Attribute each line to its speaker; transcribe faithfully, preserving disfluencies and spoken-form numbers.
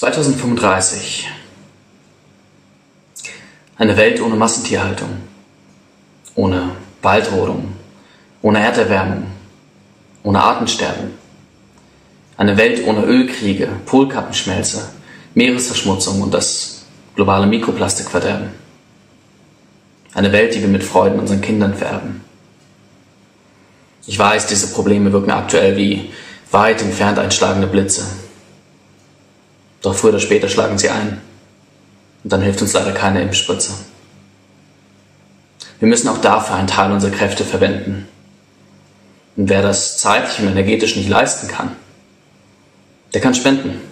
Speaker 1: zweitausendfünfunddreißig. Eine Welt ohne Massentierhaltung, ohne Waldrodung, ohne Erderwärmung, ohne Artensterben. Eine Welt ohne Ölkriege, Polkappenschmelze, Meeresverschmutzung und das globale Mikroplastikverderben. Eine Welt, die wir mit Freuden unseren Kindern vererben. Ich weiß, diese Probleme wirken aktuell wie weit entfernt einschlagende Blitze. Doch früher oder später schlagen sie ein. Und dann hilft uns leider keine Impfspritze. Wir müssen auch dafür einen Teil unserer Kräfte verwenden. Und wer das zeitlich und energetisch nicht leisten kann, der kann spenden.